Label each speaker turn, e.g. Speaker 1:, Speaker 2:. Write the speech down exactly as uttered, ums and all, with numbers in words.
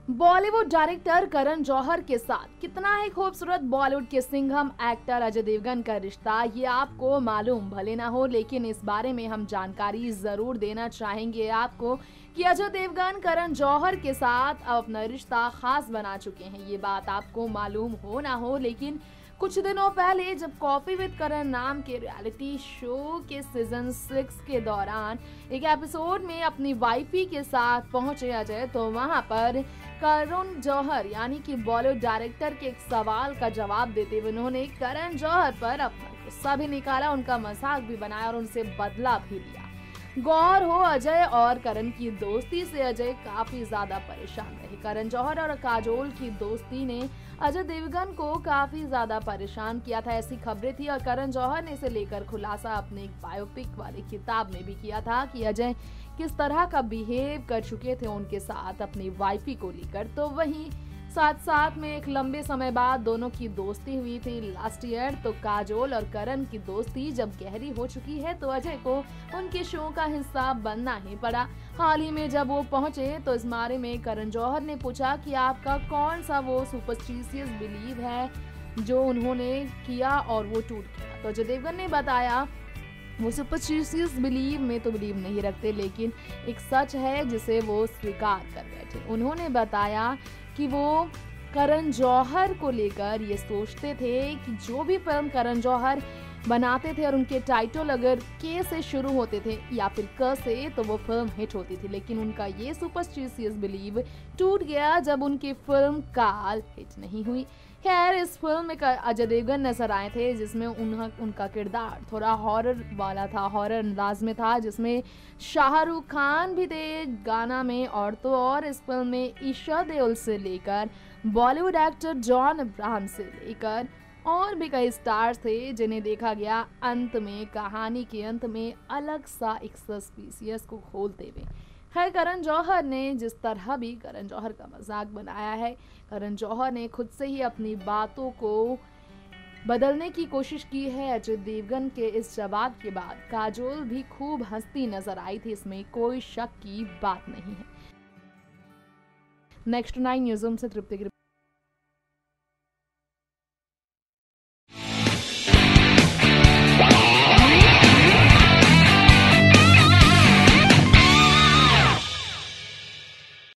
Speaker 1: Bollywood director Karan Johar के साथ कितना ही खूबसूरत बॉलीवुड के सिंघम एक्टर अजय देवगन का रिश्ता, ये आपको मालूम भले ना हो, लेकिन इस बारे में हम जानकारी जरूर देना चाहेंगे आपको कि अजय देवगन करण जौहर के साथ अपना रिश्ता खास बना चुके हैं। ये बात आपको मालूम हो ना हो, लेकिन कुछ दिनों पहले जब कॉफी विद करण नाम के रियलिटी शो के सीजन सिक्स के दौरान एक एपिसोड में अपनी वाइफी के साथ पहुंचे अजय, तो वहां पर करण जौहर यानी कि बॉलीवुड डायरेक्टर के एक सवाल का जवाब देते हुए उन्होंने करण जौहर पर अपना गुस्सा भी निकाला, उनका मजाक भी बनाया और उनसे बदला भी लिया। गौर हो, अजय और करण की दोस्ती से अजय काफी ज्यादा परेशान रहे। करण जौहर और काजोल की दोस्ती ने अजय देवगन को काफी ज्यादा परेशान किया था, ऐसी खबरें थी और करण जौहर ने इसे लेकर खुलासा अपने एक बायोपिक वाली किताब में भी किया था कि अजय किस तरह का बिहेव कर चुके थे उनके साथ अपनी वाइफी को लेकर। तो वहीं साथ साथ में एक लंबे समय बाद दोनों की दोस्ती हुई थी लास्ट ईयर। तो काजोल और करण की दोस्ती जब गहरी हो चुकी है तो अजय को उनके शो का हिस्सा बनना ही पड़ा। हाल ही में जब वो पहुंचे तो इस बारे में करण जौहर ने पूछा कि आपका कौन सा वो सुपरस्टिशियस बिलीव है जो उन्होंने किया और वो टूट गया। तो अजय देवगन ने बताया वो सुपरस्टिशियस बिलीव में तो बिलीव नहीं रखते, लेकिन एक सच है जिसे वो स्वीकार कर बैठे। उन्होंने बताया कि वो करण जौहर को लेकर ये सोचते थे कि जो भी फिल्म करण जौहर बनाते थे और उनके टाइटल अगर के से शुरू होते थे या फिर क से, तो वो फिल्म हिट होती थी। लेकिन उनका ये सुपरस्टिशियस बिलीव टूट गया जब उनकी फिल्म काल हिट नहीं हुई। खैर, इस फिल्म में अजय देवगन नजर आए थे जिसमें उन्ह, उनका किरदार थोड़ा हॉरर वाला था, हॉरर अंदाज में था, जिसमें शाहरुख खान भी थे गाना में। और तो और इस फिल्म में ईशा देओल से लेकर बॉलीवुड एक्टर जॉन अब्राहम से लेकर और भी कई स्टार्स थे जिन्हें देखा गया अंत में, कहानी के अंत में अलग सा एक सस्पिशियस को खोलते हुए। खैर, करण जौहर ने जिस तरह भी करण जौहर का मजाक बनाया है, करण जौहर ने खुद से ही अपनी बातों को बदलने की कोशिश की है। अजय देवगन के इस जवाब के बाद काजोल भी खूब हंसती नजर आई थी, इसमें कोई शक की बात नहीं है। नेक्स्ट नाइन न्यूज़ से तृप्ति।